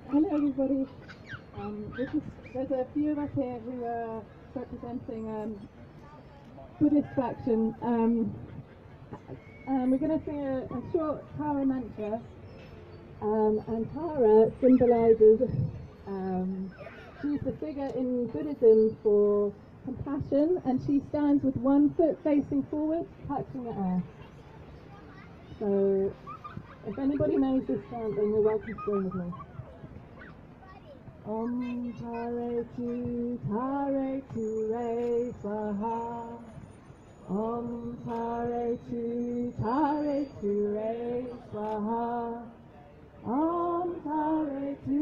Hello everybody. There's a few of us here who are representing Buddhist faction. We're going to sing a short Tārā mantra, and Tārā symbolises, she's the figure in Buddhism for compassion, and she stands with one foot facing forward, touching the earth. So if anybody knows this chant, then you're welcome to join with me. Om Tārā Re Swaha. Om Tārā Re Swaha. Om Tārā Re